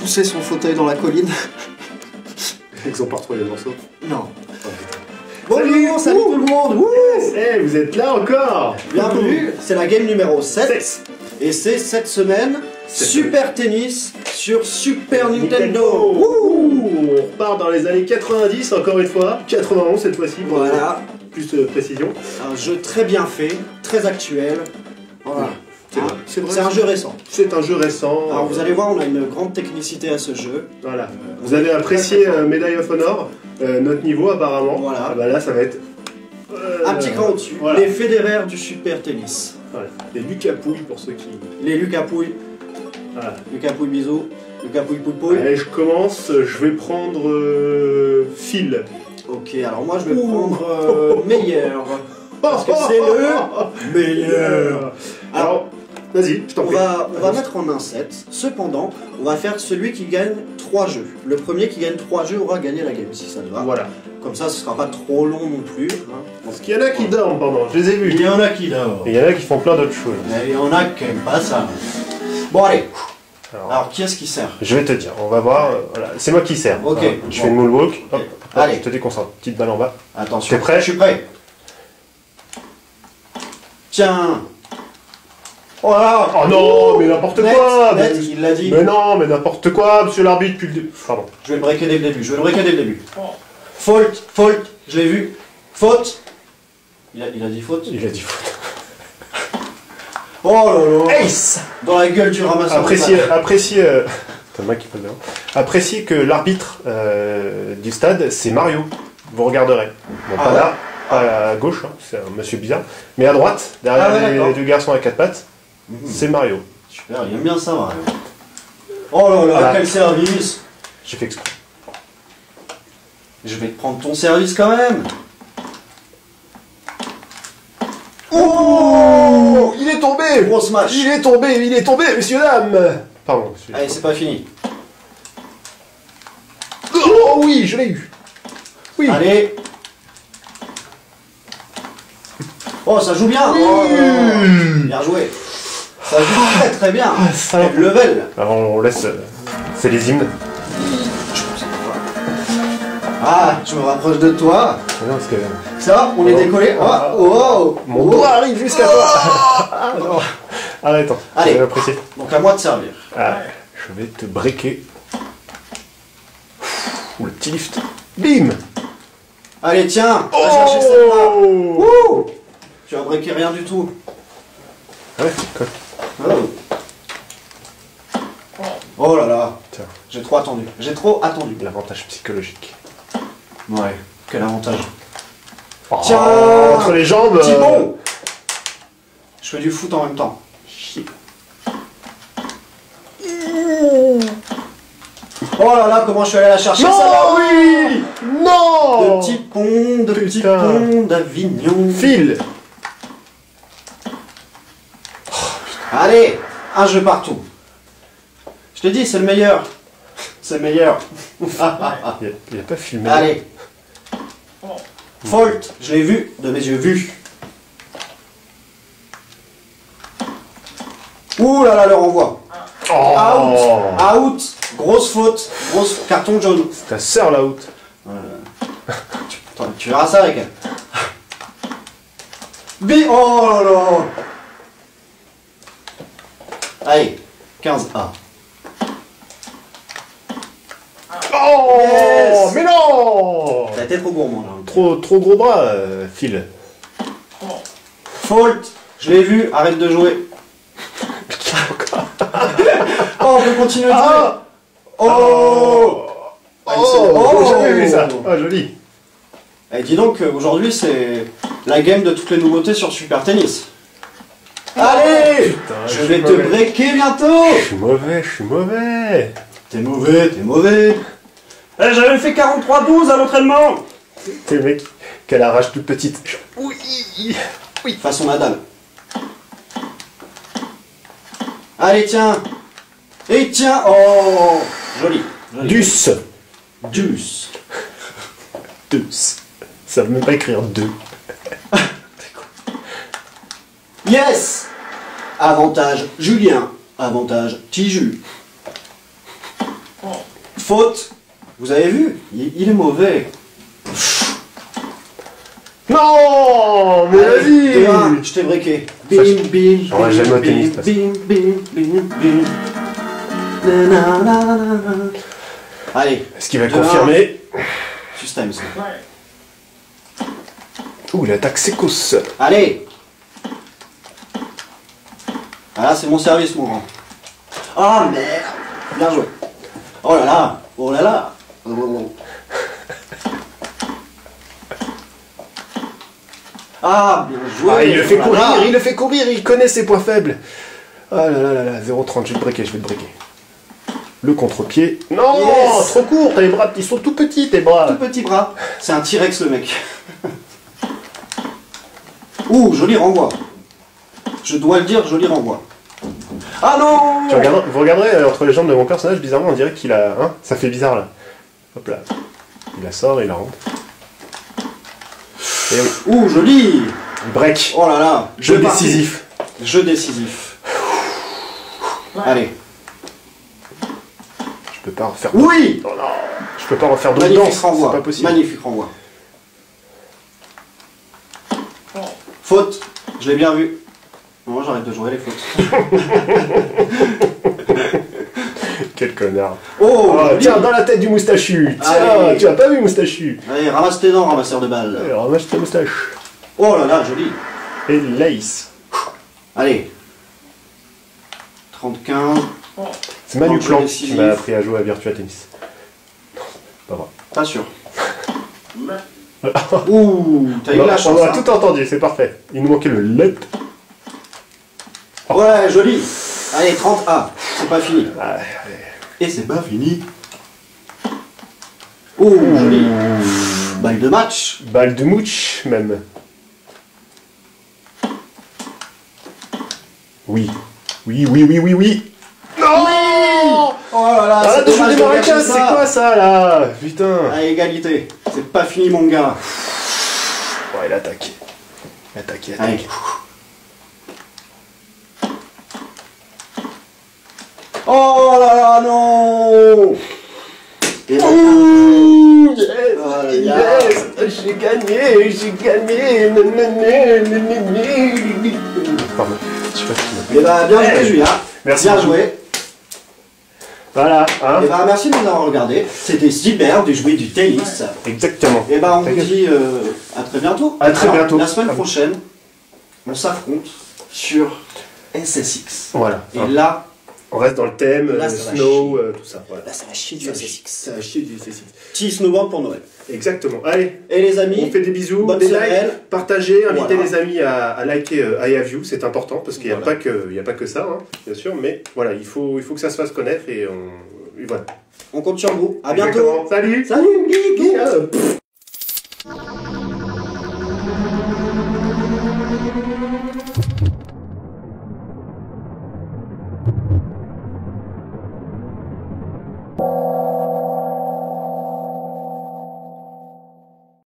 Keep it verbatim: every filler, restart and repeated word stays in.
pousser son fauteuil dans la colline. Ils ont pas retrouvé les morceaux. Non. Bonjour, salut tout le monde. Yes, hey, vous êtes là encore. Bienvenue, c'est la game numéro sept. Et c'est cette semaine, Super Tennis sur Super Nintendo. Ouh, on repart dans les années quatre-vingt-dix encore une fois. quatre-vingt-onze cette fois-ci. Voilà. Plus de précision. Un jeu très bien fait, très actuel. Voilà. C'est vrai, c'est vrai. C'est un jeu récent. C'est un jeu récent. Alors vous allez voir, on a une grande technicité à ce jeu. Voilà. Vous avez apprécié euh, Medal of Honor, euh, notre niveau apparemment. Voilà. Ah bah là ça va être... euh, Un petit cran au-dessus. Voilà. Les Federer du Super Tennis. Voilà. Les Lucapouilles pour ceux qui... Les Lucas Pouille. Voilà. Lucas Pouille bisous. Lucas Pouille Pouille Pouille. Allez, je commence. Je vais prendre... Euh, Phil. Ok, alors moi je vais Ouh. prendre euh, meilleur. Parce que c'est le meilleur. Alors, vas-y, je t'en On prie. va, on va mettre en un set. Cependant, on va faire celui qui gagne trois jeux. Le premier qui gagne trois jeux aura gagné la game, si ça te va. Voilà. Comme ça, ce sera pas trop long non plus. Hein. Parce qu'il y en a qui dorment pendant, je les ai vus. Il y en a qui dorment. Et il y en a qui font plein d'autres choses. Et il y en a qui aiment pas ça. Bon, allez. Alors, Alors, qui est-ce qui sert? je vais te dire, on va voir. euh, voilà. C'est moi qui sers. Ok. Alors, je Bon. fais une moonwalk. Hop, hop, Allez. je te déconcentre. Petite balle en bas. Attention. T'es prêt? Je suis prêt. Tiens. Oh là. Oh non, mais n'importe Net, quoi. net, mais... il l'a dit. mais non, mais n'importe quoi, monsieur l'arbitre, depuis le début. Pardon. Je vais le breaker dès le début. Je vais le breaker dès le début. Faute, faute. Je l'ai vu. Faute. Il a, il a dit faute. Il a dit faute. Oh là là. Ace. Dans la gueule du ramasseur. Appréciez, appréciez, euh... T'as le mec qui passe devant. Appréciez que l'arbitre euh, du stade, c'est Mario. Vous regarderez. Bon, Ah pas ouais. là, pas à gauche, hein, c'est un monsieur bizarre. Mais à droite, derrière Ah ouais, les d'accord. deux garçons à quatre pattes, Mmh. c'est Mario. Super, il aime bien ça, Mario. Oh là là, Voilà. quel service. J'ai fait exprès. Je vais te prendre ton service quand même. Oh, Il est tombé. gros smash. Il est tombé, il est tombé, messieurs, dames. Pardon. monsieur. Allez, c'est pas fini. Oh oui, je l'ai eu. Oui. Allez. Oh, ça joue bien. Oui. Oh là là. Bien joué. Ça joue très très bien. Ah, ça- Quel level. Alors on laisse. euh, C'est les hymnes. Ah, je me rapproche de toi. Non, parce que Ça va, on est Oh. décollé. Oh, Ah. oh, oh. mon Oh. doigt arrive jusqu'à toi. Ah, non. Arrête, attends. Allez. Je vais apprécier. Donc à moi de servir. Ah, je vais te breaker. Ouh, le petit lift. Bim. Allez, tiens, va chercher celle-là. Oh. Ouh. Tu as breaké rien du tout. Ouais, cool. Oh. Oh là là. Tiens, J'ai trop attendu. J'ai trop attendu. l'avantage psychologique. Ouais. Quel avantage. Oh, Tiens. entre les jambes. Petit euh, bon. Je fais du foot en même temps. chier. Oh là là, comment je suis allé la chercher Non, celle-là. oui. De Non. petits ponts, de petits Putain. ponts d'Avignon. File. Allez, un jeu partout. Je te dis, c'est le meilleur. C'est le meilleur. Il n'y a, pas filmé. Allez. Fault, je l'ai vu de mes yeux vus. Ouh là là, le renvoi. Oh. Out, out, grosse faute, grosse carton jaune. C'est ta sœur la out. Attends, tu verras ça avec elle. Bi, oh là là. Allez, quinze A. Oh. Yes. Mais non. T'as été trop gourmand là. Trop, trop gros bras, euh, Phil. Fault, je l'ai vu, arrête de jouer. Oh, on peut continuer de jouer. Ah. Oh. Oh, Oh. j'ai jamais vu ça. Oh, joli. Et dis donc, euh, aujourd'hui c'est la game de toutes les nouveautés sur Super Tennis. Allez, Putain, je je vais suis te mauvais. breaker bientôt. Je suis mauvais, je suis mauvais. T'es mauvais, t'es mauvais. Eh, j'avais fait quarante-trois douze à l'entraînement. T'es le mec qui a la rage toute petite. Oui. Oui. Façon Nadal. Allez, tiens. Et tiens. Oh, joli. joli. Dus. Deuce. Dus. Ça veut même pas écrire deux. Yes. Avantage Julien. Avantage Tiju. Faute. Vous avez vu, il, il est mauvais. Non, mais Allez, deux, un, vas-y. je t'ai breaké. Ça, Bim, je- bim, j'aurais bim, jamais au bim, tennis, parce que- bim, bim, bim, bim. Na, na, na, na, na. Allez, Est-ce qu'il va deux, un. confirmer? Sustain. Ouh, il attaque Sekos. Allez. Ah là, c'est mon service, mon grand. Ah merde. Bien joué. Oh là là. Oh là là. Ah, bien joué. Ah, il le fait Oh là courir, là. il le fait courir, il connaît ses points faibles. Ah là là là là, zéro trente, je vais te breaker, je vais te breaker. Le contre-pied. Non, Yes. trop court, t'as les bras, ils sont tout petits tes bras. Tout petit bras. C'est un T-Rex le mec. Ouh, joli renvoi. Je dois le dire, joli renvoi. Ah non. Tu regarderas- vous regarderez euh, entre les jambes de mon personnage, bizarrement, on dirait qu'il a... Hein, ça fait bizarre là. Hop là. Il la sort, il la rentre. Et oui, Ouh, joli. break. Oh là là. Jeu parti. décisif. Jeu décisif. Allez. Je peux pas refaire... Oui. Oh non, je peux pas refaire d'autres Magnifique danses, c'est renvoi. pas possible. Magnifique renvoi. Faute. Je l'ai bien vu. Non, j'arrête de jouer les fautes. Quel connard. Oh, Oh, joli. tiens, dans la tête du moustachu. Tiens, Allez. tu as pas vu moustachu. Allez, ramasse tes dents, ramasseur de balles. Allez, ramasse ta moustache. Oh là là, joli. Et lace. Allez. trente quinze. C'est Manu Dans le jeu Plan qui décisif. m'a appris à jouer à Virtua Tennis. Pas vrai. Pas sûr. Ouh, t'as eu On de la a- chance. on a hein. tout entendu, c'est parfait. Il nous manquait le let. Ouais, joli. Allez, trente A. C'est pas fini. Ah, Et c'est pas fini. Ouh, joli. Balle de match. balle de mouche, même. Oui. Oui, oui, oui, oui, oui. Non. Oh là là, Arrête de jouer dommage des de maracas, gâcher c'est ça. quoi ça, là? Putain. À égalité. C'est pas fini, mon gars. Oh, il a attaqué. Il a attaqué, il a Allez. attaqué. Oh là là, non. Et là, Ouh, yes, Oh là là. yes, j'ai gagné, j'ai gagné. Pardon, je sais pas ce qu'il eh ben, bien joué, Julien. Merci Bien beaucoup. joué. Voilà, hein. Et ben, merci de nous avoir regardé. C'était super de jouer du tennis. Exactement. Et ben, on Ta vous gueule. dit euh, à très bientôt. À très bientôt. La semaine Ah bon. prochaine, on s'affronte sur S S X. Voilà. Et là, On reste dans le thème, Là, euh, ça va snow, chier. euh, tout ça. Voilà. là ça va chier du Ça S va S chier- X. ça va chier du S S X. Petit snowboard pour Noël. Exactement. Allez, Et les amis, on fait des bisous, bonne des semaine. likes, partagez, invitez Voilà. les amis à, à liker euh, I Have You, c'est important parce qu'il n'y a, Voilà. pas que- il y a pas que ça, hein, bien sûr, mais voilà, il faut, il faut que ça se fasse connaître et, on, et voilà. on compte sur vous. À bientôt. Exactement. Salut. Salut, bisous. Ciao.